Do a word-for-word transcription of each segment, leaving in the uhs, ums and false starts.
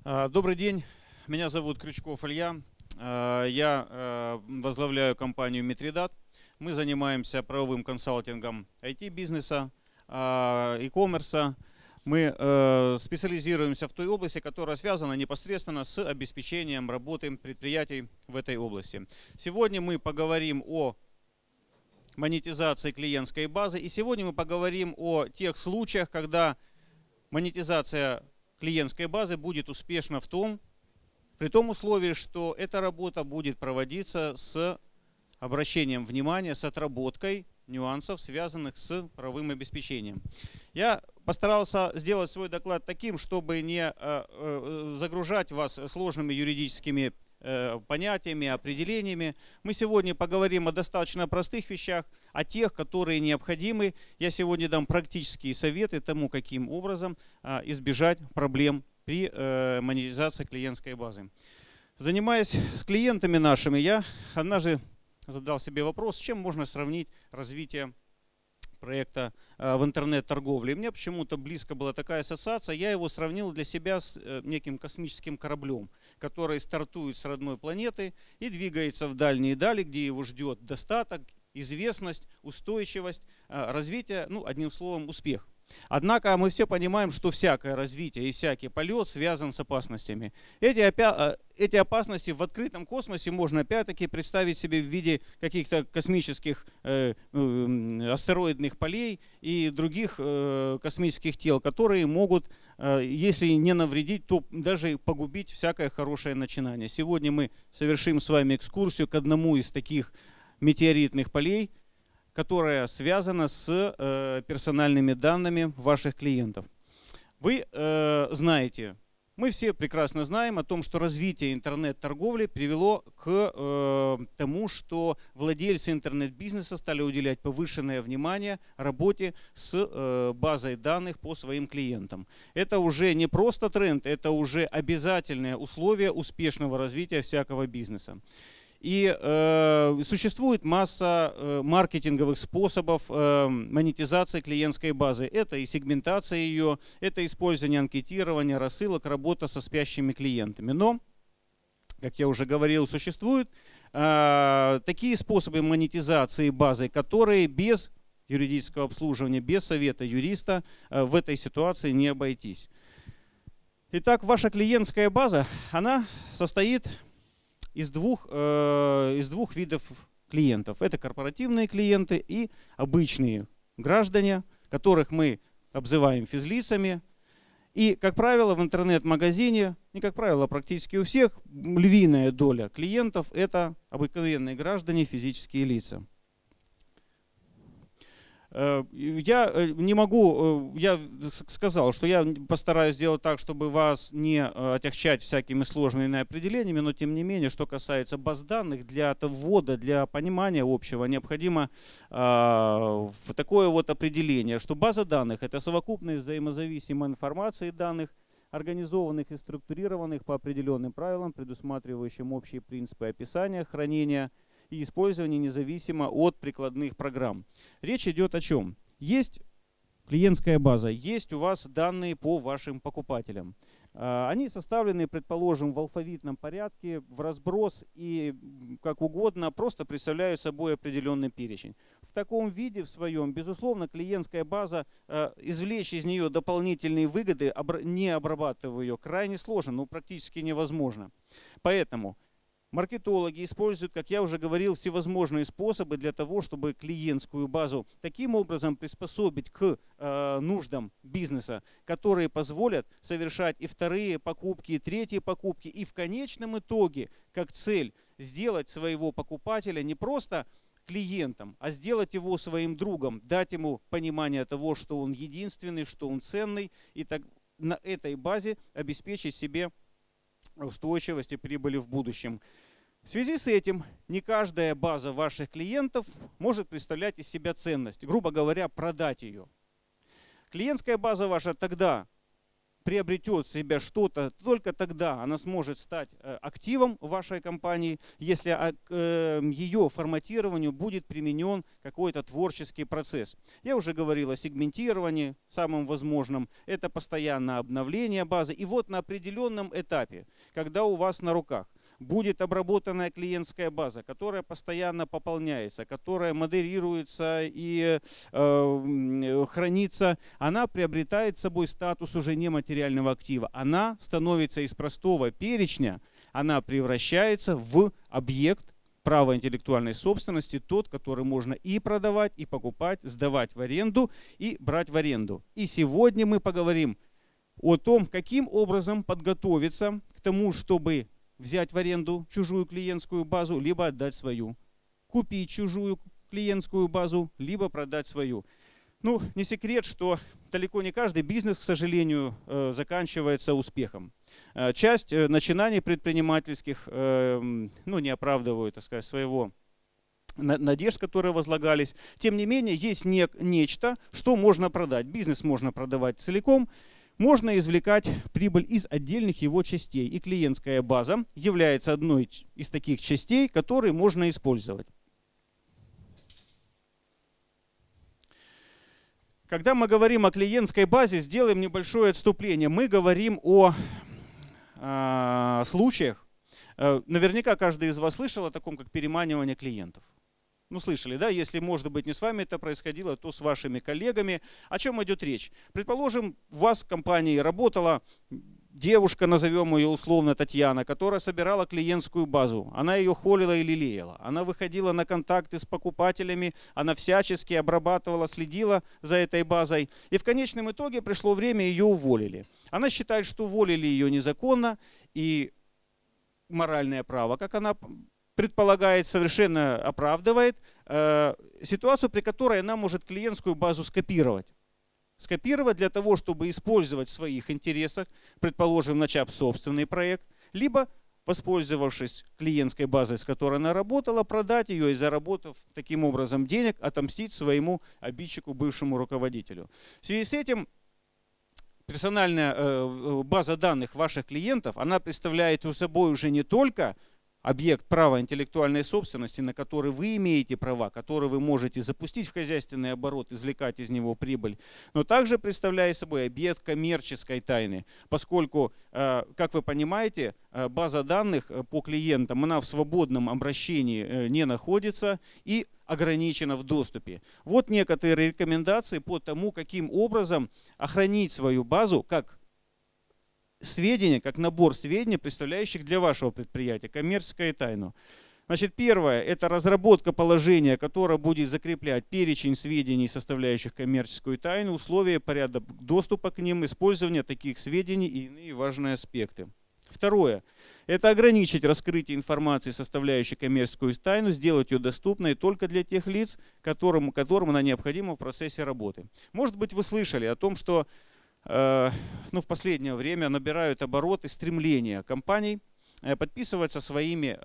Добрый день, меня зовут Крючков Илья, я возглавляю компанию Митридат. Мы занимаемся правовым консалтингом ай ти-бизнеса, e-commerce. Мы специализируемся в той области, которая связана непосредственно с обеспечением работы предприятий в этой области. Сегодня мы поговорим о монетизации клиентской базы, и сегодня мы поговорим о тех случаях, когда монетизация клиентской базы будет успешна в том, при том условии, что эта работа будет проводиться с обращением внимания, с отработкой нюансов, связанных с правовым обеспечением. Я постарался сделать свой доклад таким, чтобы не загружать вас сложными юридическими понятиями, определениями. Мы сегодня поговорим о достаточно простых вещах, о тех, которые необходимы. Я сегодня дам практические советы тому, каким образом избежать проблем при монетизации клиентской базы. Занимаясь с клиентами нашими, я однажды задал себе вопрос, с чем можно сравнить развитие проекта в интернет-торговле. И мне почему-то близко была такая ассоциация. Я его сравнил для себя с неким космическим кораблем, который стартует с родной планеты и двигается в дальние дали, где его ждет достаток, известность, устойчивость, развитие, ну, одним словом, успех. Однако мы все понимаем, что всякое развитие и всякий полет связан с опасностями. Эти, эти опасности в открытом космосе можно опять-таки представить себе в виде каких-то космических э, э, астероидных полей и других э, космических тел, которые могут, э, если не навредить, то даже погубить всякое хорошее начинание. Сегодня мы совершим с вами экскурсию к одному из таких метеоритных полей, которая связана с э, персональными данными ваших клиентов. Вы э, знаете, мы все прекрасно знаем о том, что развитие интернет-торговли привело к э, тому, что владельцы интернет-бизнеса стали уделять повышенное внимание работе с э, базой данных по своим клиентам. Это уже не просто тренд, это уже обязательное условие успешного развития всякого бизнеса. И э, существует масса э, маркетинговых способов э, монетизации клиентской базы. Это и сегментация ее, это использование анкетирования, рассылок, работа со спящими клиентами. Но, как я уже говорил, существуют э, такие способы монетизации базы, которые без юридического обслуживания, без совета юриста э, в этой ситуации не обойтись. Итак, ваша клиентская база, она состоит из двух, э, из двух видов клиентов. Это корпоративные клиенты и обычные граждане, которых мы обзываем физлицами. И, как правило, в интернет-магазине, и, как правило, практически у всех, львиная доля клиентов – это обыкновенные граждане, физические лица. Я не могу, я сказал, что я постараюсь сделать так, чтобы вас не отягчать всякими сложными определениями, но тем не менее, что касается баз данных, для ввода, для понимания общего необходимо э, такое вот определение, что база данных – это совокупность взаимозависимой информации данных, организованных и структурированных по определенным правилам, предусматривающим общие принципы описания, хранения и использования независимо от прикладных программ. Речь идет о чем? Есть клиентская база, есть у вас данные по вашим покупателям. Они составлены, предположим, в алфавитном порядке, в разброс и как угодно, просто представляют собой определенный перечень. В таком виде, в своем, безусловно, клиентская база, извлечь из нее дополнительные выгоды, не обрабатывая ее, крайне сложно, но практически невозможно. Поэтому маркетологи используют, как я уже говорил, всевозможные способы для того, чтобы клиентскую базу таким образом приспособить к э, нуждам бизнеса, которые позволят совершать и вторые покупки, и третьи покупки, и в конечном итоге, как цель, сделать своего покупателя не просто клиентом, а сделать его своим другом, дать ему понимание того, что он единственный, что он ценный, и так на этой базе обеспечить себе устойчивость и прибыли в будущем. В связи с этим не каждая база ваших клиентов может представлять из себя ценность, грубо говоря, продать ее. Клиентская база ваша тогда приобретет в себя что-то, только тогда она сможет стать активом вашей компании, если к ее форматированию будет применен какой-то творческий процесс. Я уже говорил о сегментировании, самым возможным. Это постоянное обновление базы. И вот на определенном этапе, когда у вас на руках будет обработанная клиентская база, которая постоянно пополняется, которая модерируется и э, хранится, она приобретает собой статус уже нематериального актива. Она становится из простого перечня, она превращается в объект права интеллектуальной собственности, тот, который можно и продавать, и покупать, сдавать в аренду и брать в аренду. И сегодня мы поговорим о том, каким образом подготовиться к тому, чтобы взять в аренду чужую клиентскую базу, либо отдать свою. Купить чужую клиентскую базу, либо продать свою. Ну, не секрет, что далеко не каждый бизнес, к сожалению, заканчивается успехом. Часть начинаний предпринимательских ну, не оправдывают, так сказать, своего надежд, которые возлагались. Тем не менее, есть не, нечто, что можно продать. Бизнес можно продавать целиком. Можно извлекать прибыль из отдельных его частей. И клиентская база является одной из таких частей, которые можно использовать. Когда мы говорим о клиентской базе, сделаем небольшое отступление. Мы говорим о, о случаях. Наверняка каждый из вас слышал о таком, как переманивание клиентов. Ну, слышали, да? Если, может быть, не с вами это происходило, то с вашими коллегами. О чем идет речь? Предположим, у вас в компании работала девушка, назовем ее условно Татьяна, которая собирала клиентскую базу. Она ее холила и лелеяла. Она выходила на контакты с покупателями, она всячески обрабатывала, следила за этой базой. И в конечном итоге пришло время, ее уволили. Она считает, что уволили ее незаконно, и моральное право, как она предполагает, совершенно оправдывает э, ситуацию, при которой она может клиентскую базу скопировать. Скопировать для того, чтобы использовать в своих интересах, предположим, начав собственный проект, либо, воспользовавшись клиентской базой, с которой она работала, продать ее и, заработав таким образом денег, отомстить своему обидчику, бывшему руководителю. В связи с этим персональная э, база данных ваших клиентов, она представляет собой уже не только объект права интеллектуальной собственности, на который вы имеете права, который вы можете запустить в хозяйственный оборот, извлекать из него прибыль, но также представляет собой объект коммерческой тайны, поскольку, как вы понимаете, база данных по клиентам, она в свободном обращении не находится и ограничена в доступе. Вот некоторые рекомендации по тому, каким образом охранить свою базу как сведения, как набор сведений, представляющих для вашего предприятия коммерческую тайну. Значит, первое – это разработка положения, которое будет закреплять перечень сведений, составляющих коммерческую тайну, условия, порядок доступа к ним, использование таких сведений и иные важные аспекты. Второе – это ограничить раскрытие информации, составляющей коммерческую тайну, сделать ее доступной только для тех лиц, которым, которым она необходима в процессе работы. Может быть, вы слышали о том, что ну, в последнее время набирают обороты стремления компаний подписывать со своими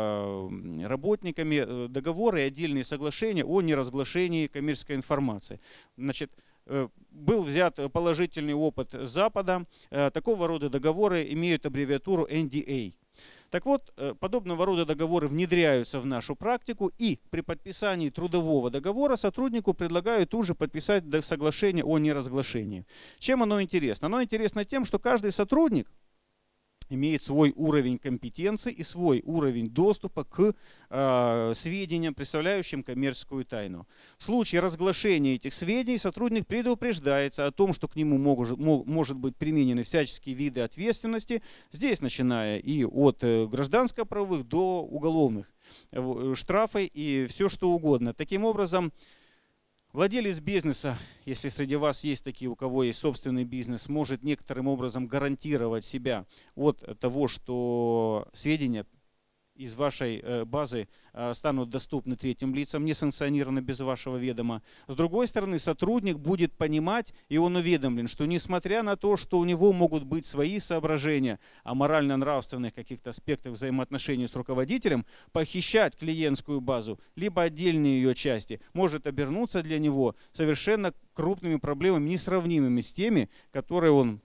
работниками договоры и отдельные соглашения о неразглашении коммерческой информации. Значит, был взят положительный опыт Запада. Такого рода договоры имеют аббревиатуру эн ди эй. Так вот, подобного рода договоры внедряются в нашу практику, и при подписании трудового договора сотруднику предлагают тут же подписать соглашение о неразглашении. Чем оно интересно? Оно интересно тем, что каждый сотрудник имеет свой уровень компетенции и свой уровень доступа к э, сведениям, представляющим коммерческую тайну. В случае разглашения этих сведений сотрудник предупреждается о том, что к нему могут, может быть применены всяческие виды ответственности, здесь начиная и от гражданско-правовых до уголовных, штрафы и все что угодно. Таким образом, владелец бизнеса, если среди вас есть такие, у кого есть собственный бизнес, может некоторым образом гарантировать себя от того, что сведения из вашей базы станут доступны третьим лицам, несанкционированно без вашего ведома. С другой стороны, сотрудник будет понимать, и он уведомлен, что несмотря на то, что у него могут быть свои соображения о морально-нравственных каких-то аспектах взаимоотношений с руководителем, похищать клиентскую базу, либо отдельные ее части, может обернуться для него совершенно крупными проблемами, несравнимыми с теми, которые он может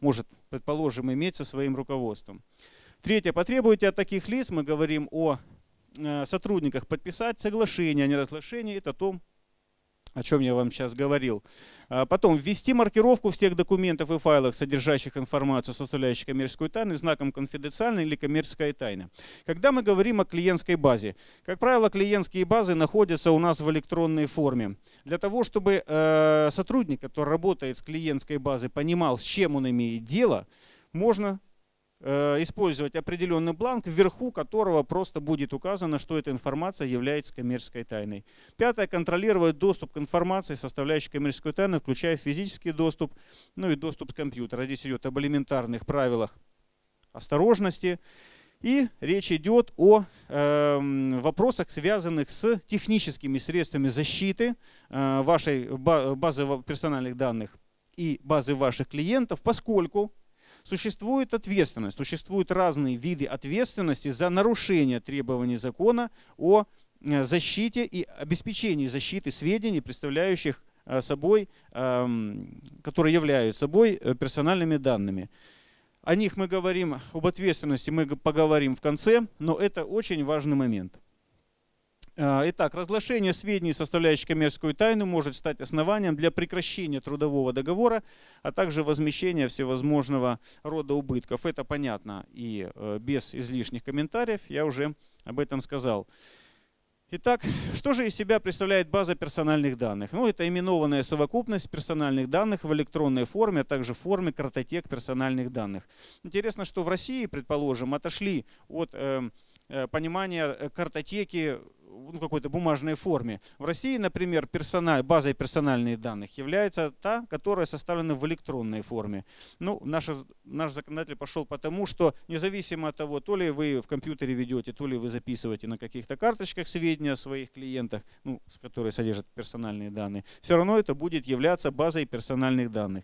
предположим, иметь со своим руководством. Третье. Потребуйте от таких лиц, мы говорим о э, сотрудниках, подписать соглашение о неразглашении. Это то, о чем я вам сейчас говорил. Потом ввести маркировку в тех документах и файлах, содержащих информацию, составляющую коммерческую тайну, знаком «Конфиденциальная» или «Коммерческая тайна». Когда мы говорим о клиентской базе, как правило, клиентские базы находятся у нас в электронной форме. Для того, чтобы э, сотрудник, который работает с клиентской базой, понимал, с чем он имеет дело, можно использовать определенный бланк, вверху которого просто будет указано, что эта информация является коммерческой тайной. Пятое. Контролировать доступ к информации, составляющей коммерческую тайну, включая физический доступ, ну и доступ с компьютера. Здесь идет об элементарных правилах осторожности. И речь идет о э, вопросах, связанных с техническими средствами защиты э, вашей базы персональных данных и базы ваших клиентов, поскольку существует ответственность, существуют разные виды ответственности за нарушение требований закона о защите и обеспечении защиты сведений, представляющих собой, которые являются собой персональными данными. О них мы говорим, об ответственности мы поговорим в конце, но это очень важный момент. Итак, разглашение сведений, составляющих коммерческую тайну, может стать основанием для прекращения трудового договора, а также возмещения всевозможного рода убытков. Это понятно и без излишних комментариев, я уже об этом сказал. Итак, что же из себя представляет база персональных данных? Ну, это именованная совокупность персональных данных в электронной форме, а также в форме картотек персональных данных. Интересно, что в России, предположим, отошли от э, понимания картотеки в какой-то бумажной форме. В России, например, персональ, базой персональных данных является та, которая составлена в электронной форме. Ну, наш, наш законодатель пошел потому, что независимо от того, то ли вы в компьютере ведете, то ли вы записываете на каких-то карточках сведения о своих клиентах, ну, которые содержат персональные данные, все равно это будет являться базой персональных данных.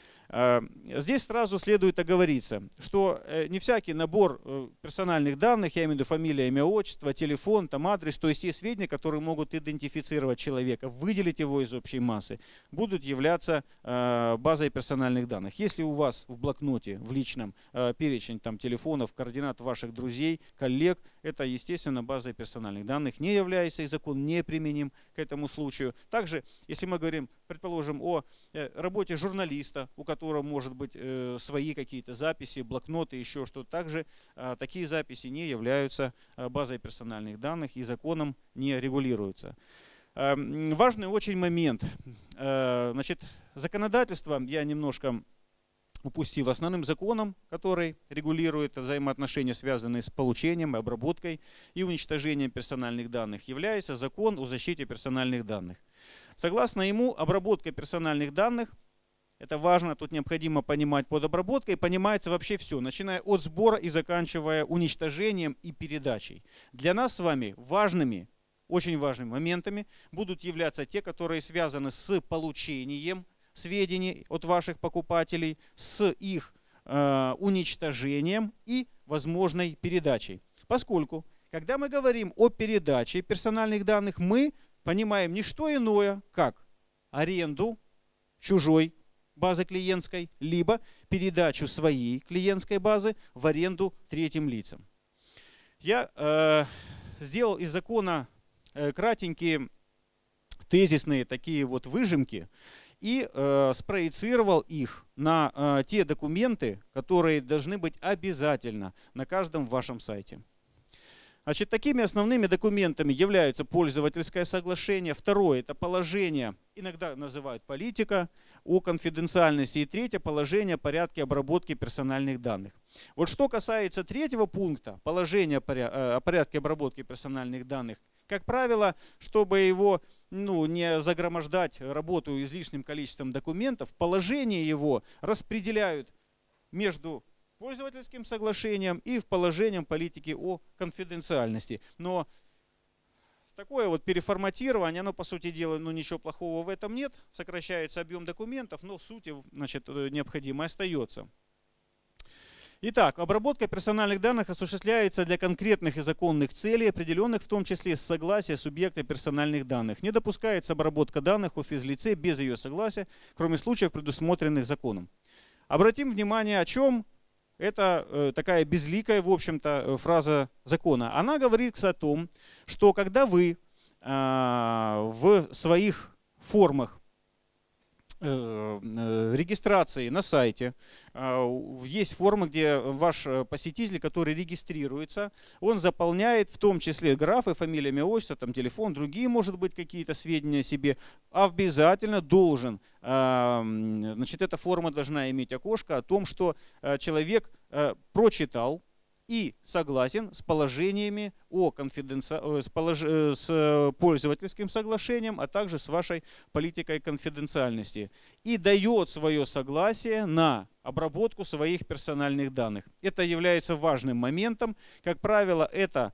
Здесь сразу следует оговориться, что не всякий набор персональных данных, я имею в виду фамилия, имя, отчество, телефон, там адрес, то есть те сведения, которые могут идентифицировать человека, выделить его из общей массы, будут являться базой персональных данных. Если у вас в блокноте, в личном перечень там, телефонов, координат ваших друзей, коллег, это, естественно, базой персональных данных не является, и закон не применим к этому случаю. Также, если мы говорим, предположим, о работе журналиста, у которого может быть э, свои какие-то записи, блокноты, еще что-то. Также э, такие записи не являются э, базой персональных данных и законом не регулируются. Э, важный очень момент. Э, значит, законодательство я немножко упустил. Основным законом, который регулирует взаимоотношения, связанные с получением, обработкой и уничтожением персональных данных, является закон о защите персональных данных. Согласно ему, обработка персональных данных, это важно, тут необходимо понимать под обработкой, понимается вообще все, начиная от сбора и заканчивая уничтожением и передачей. Для нас с вами важными, очень важными моментами будут являться те, которые связаны с получением сведений от ваших покупателей, с их э, уничтожением и возможной передачей. Поскольку, когда мы говорим о передаче персональных данных, мы понимаем не что иное, как аренду чужой базы клиентской, либо передачу своей клиентской базы в аренду третьим лицам. Я э, сделал из закона э, кратенькие тезисные такие вот выжимки и э, спроецировал их на э, те документы, которые должны быть обязательно на каждом вашем сайте. Значит, такими основными документами являются пользовательское соглашение. Второе – это положение, иногда называют политика, о конфиденциальности. И третье – положение о порядке обработки персональных данных. Вот что касается третьего пункта, положения о порядке обработки персональных данных, как правило, чтобы его ну, не загромождать работу излишним количеством документов, положение его распределяют между пользовательским соглашением и в положением политики о конфиденциальности. Но такое вот переформатирование, оно, по сути дела, ну, ничего плохого в этом нет. Сокращается объем документов, но суть, значит, необходимо остается. Итак, обработка персональных данных осуществляется для конкретных и законных целей, определенных в том числе с согласия субъекта персональных данных. Не допускается обработка данных о физлице без ее согласия, кроме случаев, предусмотренных законом. обратим внимание, о чем это э, такая безликая, в общем-то, фраза закона. Она говорит о том, что когда вы э, в своих формах регистрации на сайте. Есть форма, где ваш посетитель, который регистрируется, он заполняет в том числе графы, фамилия, имя, отчество, там, телефон, другие, может быть, какие-то сведения о себе. Обязательно должен, значит, эта форма должна иметь окошко о том, что человек прочитал и согласен с положениями о конфиденци... с, полож... с пользовательским соглашением, а также с вашей политикой конфиденциальности. И дает свое согласие на обработку своих персональных данных. Это является важным моментом. Как правило, это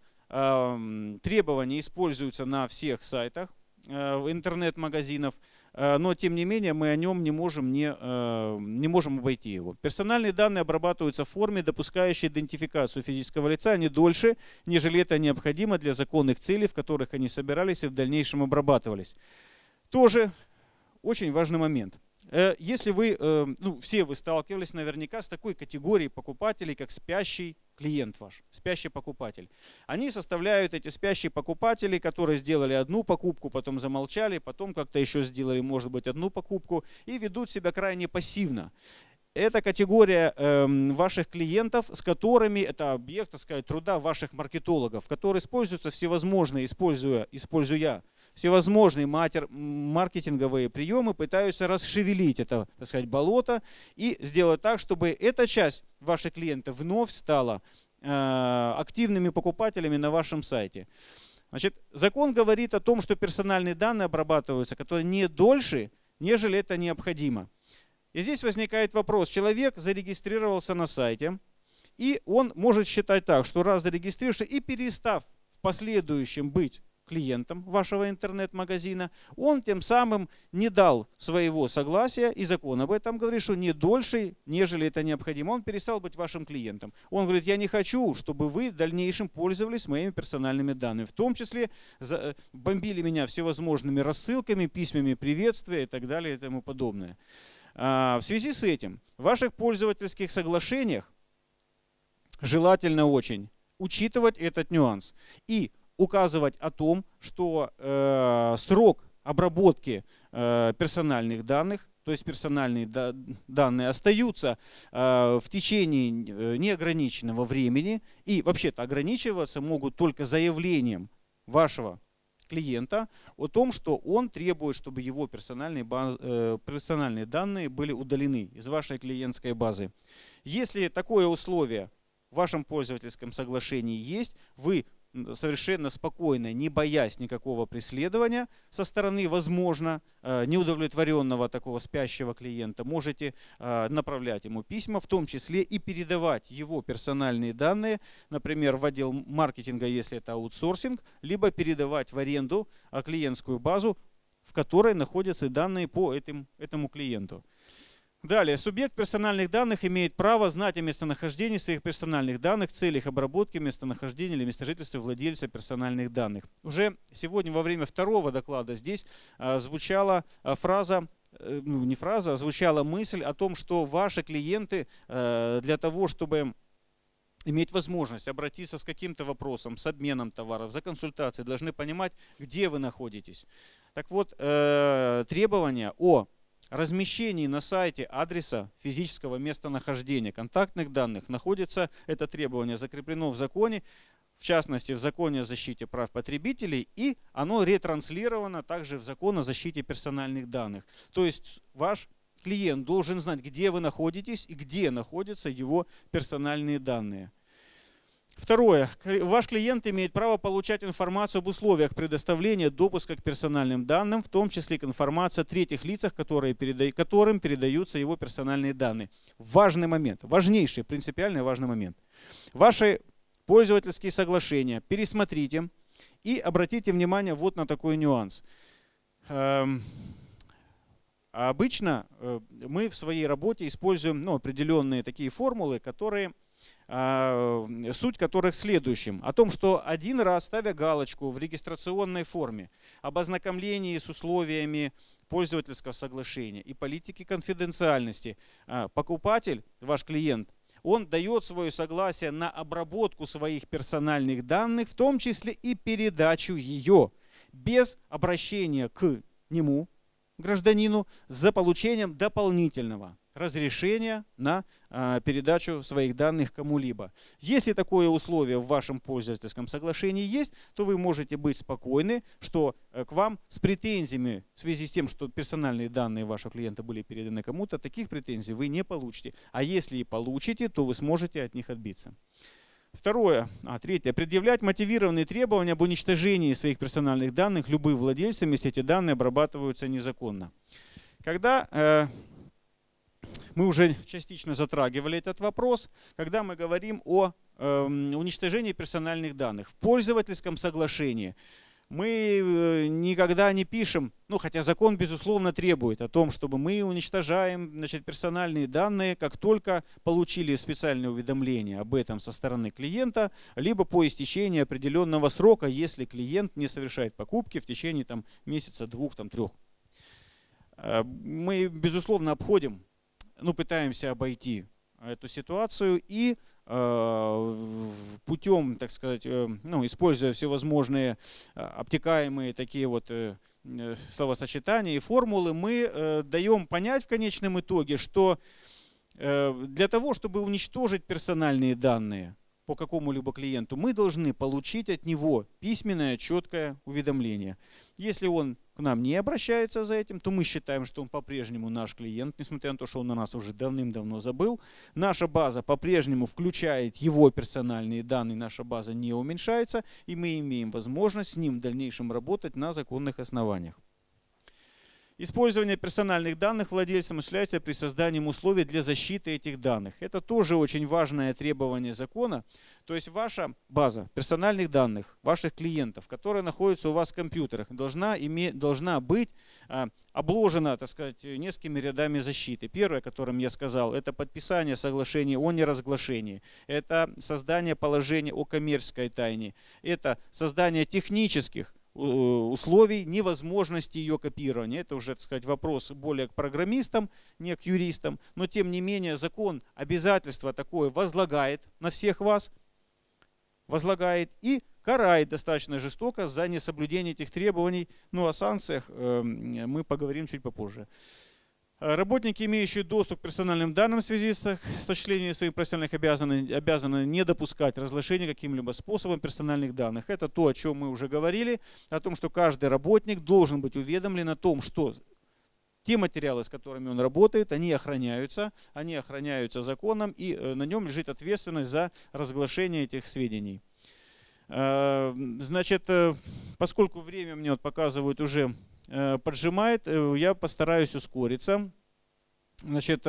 э, требование используется на всех сайтах э, интернет-магазинов. Но, тем не менее, мы о нем не можем, не, не можем обойти его. Персональные данные обрабатываются в форме, допускающей идентификацию физического лица не дольше, нежели это необходимо для законных целей, в которых они собирались и в дальнейшем обрабатывались. Тоже очень важный момент. Если вы, ну, все вы сталкивались наверняка с такой категорией покупателей, как спящий клиент ваш, спящий покупатель. Они составляют эти спящие покупатели, которые сделали одну покупку, потом замолчали, потом как-то еще сделали, может быть, одну покупку и ведут себя крайне пассивно. Это категория э, ваших клиентов, с которыми, это объект, так сказать, труда ваших маркетологов, которые используются всевозможные, используя, используя всевозможные матер, маркетинговые приемы, пытаются расшевелить это, так сказать, болото и сделать так, чтобы эта часть ваших клиентов вновь стала э, активными покупателями на вашем сайте. Значит, закон говорит о том, что персональные данные обрабатываются, которые не дольше, нежели это необходимо. И здесь возникает вопрос. Человек зарегистрировался на сайте, и он может считать так, что раз зарегистрировавшись и перестав в последующем быть клиентом вашего интернет-магазина, он тем самым не дал своего согласия, и закон об этом говорит, что не дольше, нежели это необходимо. Он перестал быть вашим клиентом. Он говорит, я не хочу, чтобы вы в дальнейшем пользовались моими персональными данными, в том числе бомбили меня всевозможными рассылками, письмами приветствия и так далее и тому подобное. В связи с этим в ваших пользовательских соглашениях желательно очень учитывать этот нюанс и указывать о том, что э, срок обработки э, персональных данных, то есть персональные да, данные остаются э, в течение неограниченного времени и вообще-то ограничиваться могут только заявлением вашего клиента о том, что он требует, чтобы его персональные, баз, э, персональные данные были удалены из вашей клиентской базы. Если такое условие в вашем пользовательском соглашении есть, вы совершенно спокойно, не боясь никакого преследования со стороны, возможно, неудовлетворенного такого спящего клиента, можете направлять ему письма, в том числе и передавать его персональные данные, например, в отдел маркетинга, если это аутсорсинг, либо передавать в аренду клиентскую базу, в которой находятся данные по этим, этому клиенту. Далее, субъект персональных данных имеет право знать о местонахождении своих персональных данных в целях обработки местонахождения или местожительства владельца персональных данных. Уже сегодня во время второго доклада здесь а, звучала а, фраза, э, ну не фраза, а звучала мысль о том, что ваши клиенты э, для того, чтобы иметь возможность обратиться с каким-то вопросом, с обменом товаров, за консультацией, должны понимать, где вы находитесь. Так вот, э, требования о размещении на сайте адреса физического местонахождения контактных данных находится, это требование закреплено в законе, в частности в законе о защите прав потребителей, и оно ретранслировано также в закон о защите персональных данных. То есть ваш клиент должен знать, где вы находитесь и где находятся его персональные данные. Второе. Ваш клиент имеет право получать информацию об условиях предоставления допуска к персональным данным, в том числе к информации о третьих лицах, которые переда... которым передаются его персональные данные. Важный момент, важнейший, принципиальный важный момент. Ваши пользовательские соглашения пересмотрите и обратите внимание вот на такой нюанс. Эм... Обычно мы в своей работе используем ну, определенные такие формулы, которые... суть которых в следующем. О том, что один раз, ставя галочку в регистрационной форме об ознакомлении с условиями пользовательского соглашения и политики конфиденциальности. Покупатель, ваш клиент, он дает свое согласие на обработку своих персональных данных, в том числе и передачу ее, без обращения к нему, гражданину, за получением дополнительного разрешения на а, передачу своих данных кому-либо. Если такое условие в вашем пользовательском соглашении есть, то вы можете быть спокойны, что а, к вам с претензиями в связи с тем, что персональные данные вашего клиента были переданы кому-то, таких претензий вы не получите. А если и получите, то вы сможете от них отбиться. Второе, а третье, предъявлять мотивированные требования об уничтожении своих персональных данных любым владельцам, если эти данные обрабатываются незаконно. Когда э, мы уже частично затрагивали этот вопрос, когда мы говорим о э, уничтожении персональных данных в пользовательском соглашении, мы никогда не пишем, ну хотя закон безусловно требует о том, чтобы мы уничтожаем, значит, персональные данные, как только получили специальное уведомление об этом со стороны клиента, либо по истечении определенного срока, если клиент не совершает покупки в течение там, месяца, двух, там, трех. Мы безусловно обходим, ну пытаемся обойти эту ситуацию и путем, так сказать, ну, используя всевозможные обтекаемые такие вот словосочетания и формулы, мы даем понять в конечном итоге, что для того, чтобы уничтожить персональные данные по какому-либо клиенту, мы должны получить от него письменное четкое уведомление. Если он к нам не обращается за этим, то мы считаем, что он по-прежнему наш клиент, несмотря на то, что он на нас уже давным-давно забыл. Наша база по-прежнему включает его персональные данные, наша база не уменьшается, и мы имеем возможность с ним в дальнейшем работать на законных основаниях. Использование персональных данных владельцем осуществляется при создании условий для защиты этих данных. Это тоже очень важное требование закона. То есть ваша база персональных данных, ваших клиентов, которая находится у вас в компьютерах, должна, иметь, должна быть а, обложена, так сказать, несколькими рядами защиты. Первое, о котором я сказал, это подписание соглашения о неразглашении. Это создание положения о коммерческой тайне. Это создание технических условий невозможности ее копирования. Это уже, так сказать, вопрос более к программистам, не к юристам. Но тем не менее закон обязательство такое возлагает на всех вас, возлагает и карает достаточно жестоко за несоблюдение этих требований. Ну о санкциях э, мы поговорим чуть попозже. Работники, имеющие доступ к персональным данным в связи с осуществлением своих профессиональных обязанностей, обязаны не допускать разглашения каким-либо способом персональных данных. Это то, о чем мы уже говорили, о том, что каждый работник должен быть уведомлен о том, что те материалы, с которыми он работает, они охраняются, они охраняются законом, и на нем лежит ответственность за разглашение этих сведений. Значит, поскольку время мне вот показывают уже поджимает, я постараюсь ускориться. Значит,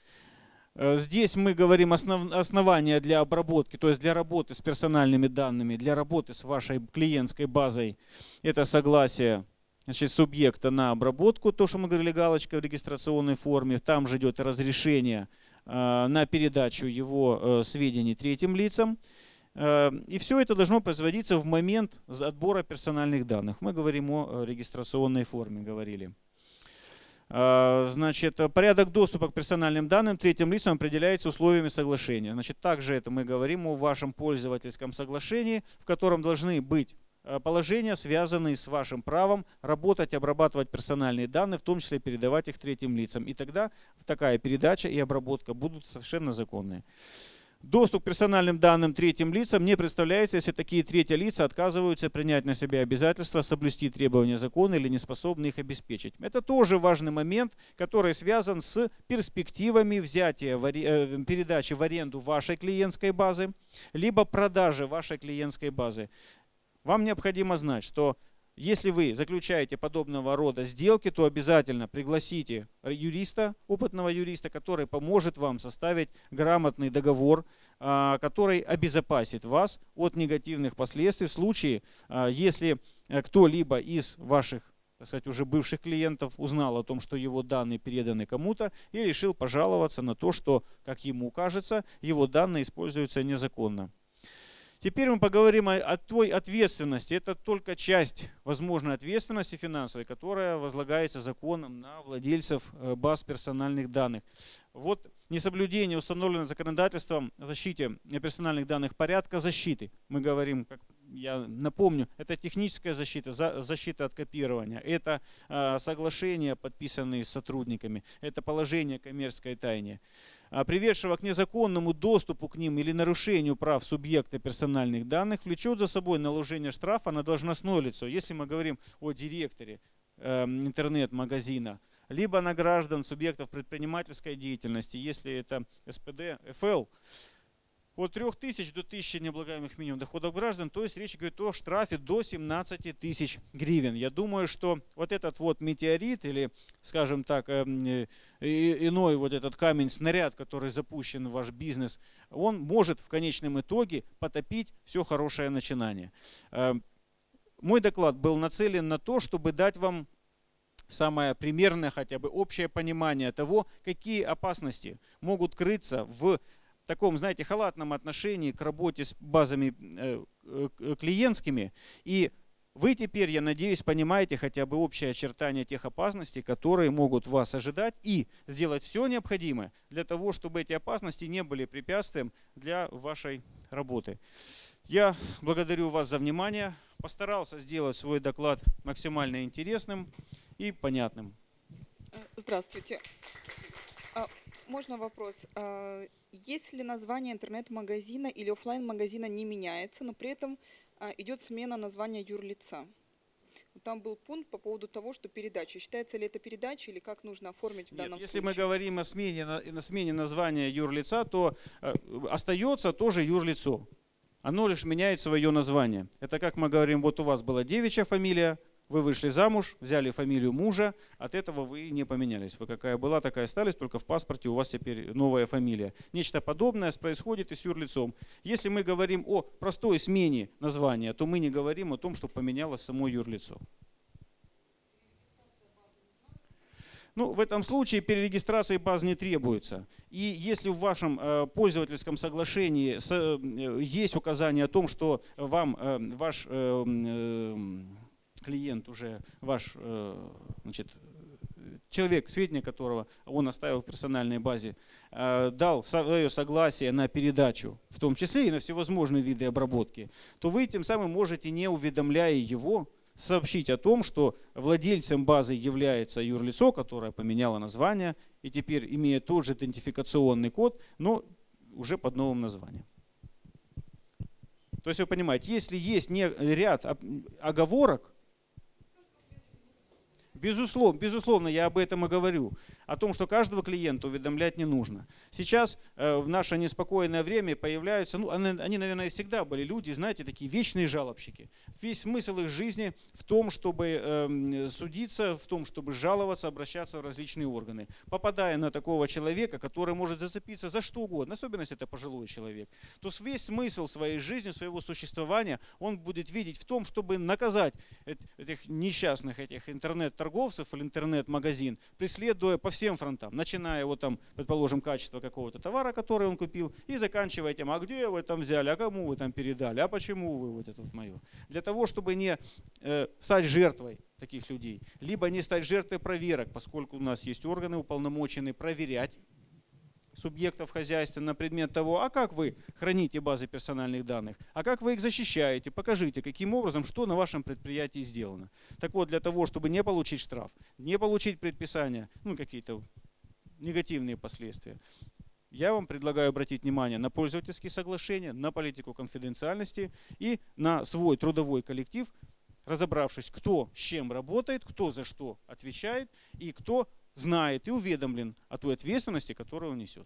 здесь мы говорим основ, основания для обработки, то есть для работы с персональными данными, для работы с вашей клиентской базой. Это согласие, значит, субъекта на обработку, то, что мы говорили, галочка в регистрационной форме. Там же идет разрешение на передачу его сведений третьим лицам. И все это должно производиться в момент отбора персональных данных. Мы говорим о регистрационной форме, говорили. Значит, порядок доступа к персональным данным третьим лицам определяется условиями соглашения. Значит, также это мы говорим о вашем пользовательском соглашении, в котором должны быть положения, связанные с вашим правом работать, обрабатывать персональные данные, в том числе передавать их третьим лицам. И тогда такая передача и обработка будут совершенно законные. Доступ к персональным данным третьим лицам не представляется, если такие третьи лица отказываются принять на себя обязательства соблюсти требования закона или не способны их обеспечить. Это тоже важный момент, который связан с перспективами взятия, передачи в аренду вашей клиентской базы, либо продажи вашей клиентской базы. Вам необходимо знать, что если вы заключаете подобного рода сделки, то обязательно пригласите юриста, опытного юриста, который поможет вам составить грамотный договор, который обезопасит вас от негативных последствий в случае, если кто-либо из ваших, так сказать, уже бывших клиентов узнал о том, что его данные переданы кому-то, и решил пожаловаться на то, что, как ему кажется, его данные используются незаконно. Теперь мы поговорим о, о той ответственности. Это только часть возможной ответственности финансовой, которая возлагается законом на владельцев баз персональных данных. Вот несоблюдение установленного законодательством о защите персональных данных порядка защиты. Мы говорим, как я напомню, это техническая защита, защита от копирования, это соглашения, подписанные с сотрудниками, это положение о коммерческой тайне, приведшего к незаконному доступу к ним или нарушению прав субъекта персональных данных, влечет за собой наложение штрафа на должностное лицо, если мы говорим о директоре э, интернет-магазина, либо на граждан субъектов предпринимательской деятельности, если это эс пэ дэ, эф эл, от трёх тысяч до тысячи необлагаемых минимум доходов граждан, то есть речь идет о штрафе до семнадцати тысяч гривен. Я думаю, что вот этот вот метеорит или, скажем так, иной вот этот камень-снаряд, который запущен в ваш бизнес, он может в конечном итоге потопить все хорошее начинание. Мой доклад был нацелен на то, чтобы дать вам самое примерное, хотя бы общее понимание того, какие опасности могут крыться в таком, знаете, халатном отношении к работе с базами э, клиентскими. И вы теперь, я надеюсь, понимаете хотя бы общее очертание тех опасностей, которые могут вас ожидать, и сделать все необходимое для того, чтобы эти опасности не были препятствием для вашей работы. Я благодарю вас за внимание. Постарался сделать свой доклад максимально интересным и понятным. Здравствуйте. Можно вопрос? Если название интернет-магазина или офлайн-магазина не меняется, но при этом идет смена названия юрлица? Там был пункт по поводу того, что передача. Считается ли это передача или как нужно оформить в Нет, данном если случае? мы говорим о смене, на смене названия юрлица, то э, остается тоже юрлицо. Оно лишь меняет свое название. Это как мы говорим, вот у вас была девичья фамилия, вы вышли замуж, взяли фамилию мужа, от этого вы не поменялись. Вы какая была, такая остались, только в паспорте у вас теперь новая фамилия. Нечто подобное происходит и с юрлицом. Если мы говорим о простой смене названия, то мы не говорим о том, что поменялось само юрлицо. Ну, в этом случае перерегистрации баз не требуется. И если в вашем э, пользовательском соглашении с, э, есть указание о том, что вам э, ваш э, э, клиент уже, ваш э, значит, человек, сведения которого он оставил в персональной базе, э, дал свое согласие на передачу, в том числе и на всевозможные виды обработки, то вы тем самым можете, не уведомляя его, сообщить о том, что владельцем базы является юрлицо, которое поменяло название и теперь имеет тот же идентификационный код, но уже под новым названием. То есть вы понимаете, если есть ряд оговорок, Безусловно, безусловно, я об этом и говорю. О том, что каждого клиента уведомлять не нужно. Сейчас э, в наше неспокойное время появляются, ну, они, они, наверное, всегда были люди, знаете, такие вечные жалобщики. Весь смысл их жизни в том, чтобы э, судиться, в том, чтобы жаловаться, обращаться в различные органы. Попадая на такого человека, который может зацепиться за что угодно, особенно если это пожилой человек, то весь смысл своей жизни, своего существования он будет видеть в том, чтобы наказать этих несчастных, этих интернет-торговцев, торговцев или интернет-магазин, преследуя по всем фронтам, начиная вот там, предположим, качество какого-то товара, который он купил, и заканчивая тем, а где вы там взяли, а кому вы там передали, а почему вы вот это вот мое. Для того, чтобы не э, стать жертвой таких людей, либо не стать жертвой проверок, поскольку у нас есть органы, уполномоченные проверять субъектов хозяйства на предмет того, а как вы храните базы персональных данных, а как вы их защищаете, покажите, каким образом, что на вашем предприятии сделано. Так вот, для того, чтобы не получить штраф, не получить предписание, ну какие-то негативные последствия, я вам предлагаю обратить внимание на пользовательские соглашения, на политику конфиденциальности и на свой трудовой коллектив, разобравшись, кто с чем работает, кто за что отвечает и кто знает и уведомлен о той ответственности, которую он несет.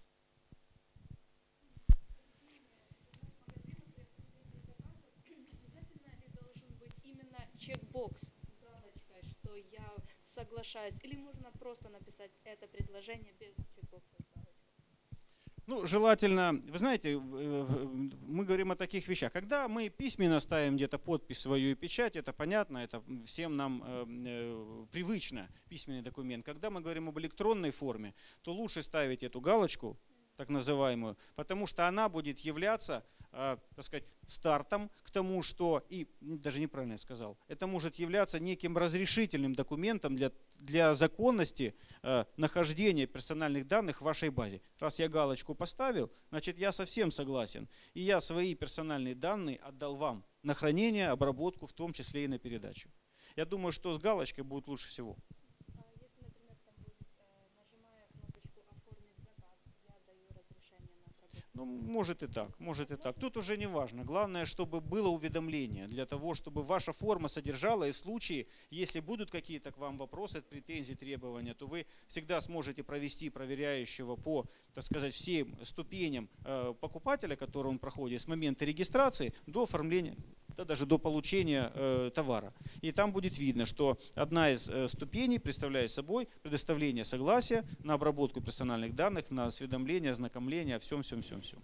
Обязательно ли должен быть именно чекбокс с галочкой, что я соглашаюсь, или можно просто написать это предложение без чекбокса с галочкой? Ну, желательно, вы знаете, мы говорим о таких вещах. Когда мы письменно ставим где-то подпись свою и печать, это понятно, это всем нам э, э, привычно, письменный документ. Когда мы говорим об электронной форме, то лучше ставить эту галочку так называемую, потому что она будет являться, э, так сказать, стартом к тому, что, и даже неправильно я сказал, это может являться неким разрешительным документом для, для законности э, нахождения персональных данных в вашей базе. Раз я галочку поставил, значит я совсем согласен, и я свои персональные данные отдал вам на хранение, обработку, в том числе и на передачу. Я думаю, что с галочкой будет лучше всего. Если, например, там будет, нажимая кнопочку «Оформить заказ», я даю разрешение на обработку. Ну, может и так, может и так. Тут уже не важно. Главное, чтобы было уведомление для того, чтобы ваша форма содержала, и в случае, если будут какие-то к вам вопросы, претензии, требования, то вы всегда сможете провести проверяющего по, так сказать, всем ступеням покупателя, который он проходит с момента регистрации до оформления, да, даже до получения э, товара. И там будет видно, что одна из э, ступеней представляет собой предоставление согласия на обработку персональных данных, на осведомление, ознакомление, всем, всем, всем, всем.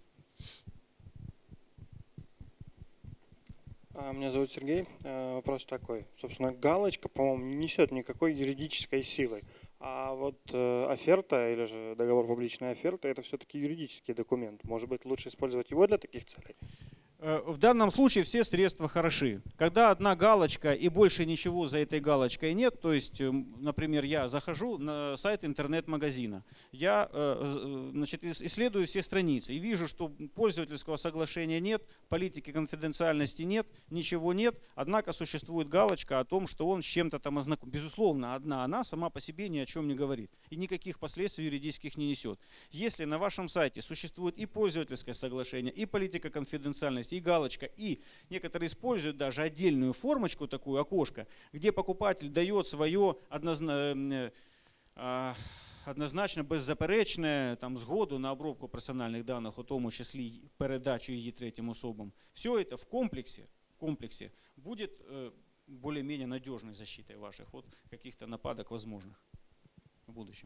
Меня зовут Сергей. Вопрос такой. Собственно, галочка, по-моему, не несет никакой юридической силы. А вот э, оферта или же договор публичной оферты – это все-таки юридический документ. Может быть, лучше использовать его для таких целей? В данном случае все средства хороши. Когда одна галочка и больше ничего за этой галочкой нет, то есть, например, я захожу на сайт интернет-магазина, я значит, исследую все страницы и вижу, что пользовательского соглашения нет, политики конфиденциальности нет, ничего нет, однако существует галочка о том, что он с чем-то там ознакомлен. Безусловно, одна она сама по себе ни о чем не говорит и никаких последствий юридических не несет. Если на вашем сайте существует и пользовательское соглашение, и политика конфиденциальности, и галочка, и некоторые используют даже отдельную формочку, такую окошко, где покупатель дает свое однозначно, однозначно беззаперечне там, згоду на обробку персональних даних, у тому числі передачу її третім особам. Все это в комплексе, в комплексе будет более-менее надежной защитой ваших от каких-то нападок возможных в будущем.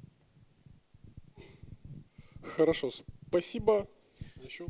Хорошо, спасибо. Еще?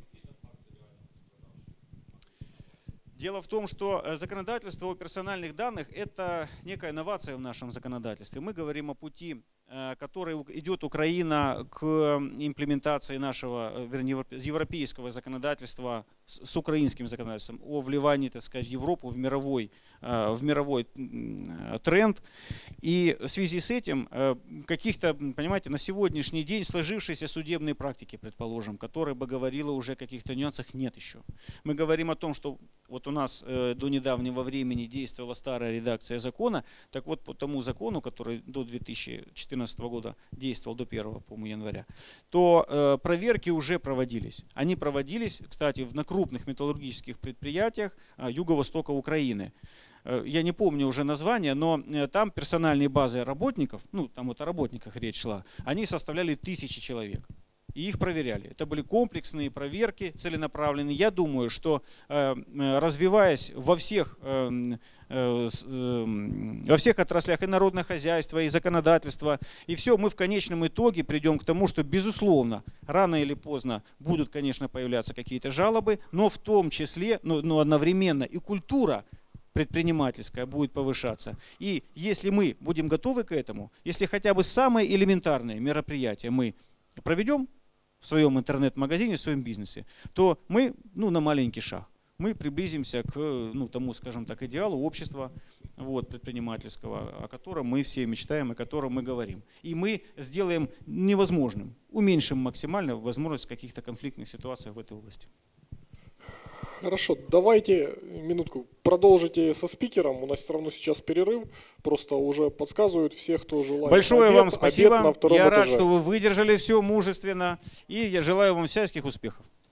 Дело в том, что законодательство о персональных данных – это некая инновация в нашем законодательстве. Мы говорим о пути, который идет Украина к имплементации нашего, вернее, европейского законодательства с украинским законодательством, о вливании, так сказать, Европу в мировой, в мировой тренд. И в связи с этим каких-то, понимаете, на сегодняшний день сложившиеся судебные практики, предположим, которые бы говорила уже о каких-то нюансах, нет еще. Мы говорим о том, что вот у нас до недавнего времени действовала старая редакция закона, так вот по тому закону, который до две тысячи четырнадцатого года действовал, до первого, по-моему, января, то проверки уже проводились. Они проводились, кстати, на крупных металлургических предприятиях юго-востока Украины. Я не помню уже название, но там персональные базы работников, ну там вот о работниках речь шла, они составляли тысячи человек. И их проверяли. Это были комплексные проверки, целенаправленные. Я думаю, что развиваясь во всех, во всех отраслях и народное хозяйство, и законодательство, и все, мы в конечном итоге придем к тому, что, безусловно, рано или поздно будут, конечно, появляться какие-то жалобы, но в том числе, но, но одновременно и культура предпринимательская будет повышаться. И если мы будем готовы к этому, если хотя бы самые элементарные мероприятия мы проведем в своем интернет-магазине, в своем бизнесе, то мы, ну, на маленький шаг, мы приблизимся к, ну, тому, скажем так, идеалу общества, вот, предпринимательского, о котором мы все мечтаем, о котором мы говорим. И мы сделаем невозможным, уменьшим максимально возможность каких-то конфликтных ситуаций в этой области. Хорошо, давайте минутку продолжите со спикером. У нас все равно сейчас перерыв. Просто уже подсказывают все, кто желает. Большое обед, вам спасибо. Обед на втором я этаже. рад, что вы выдержали все мужественно. И я желаю вам всяческих успехов.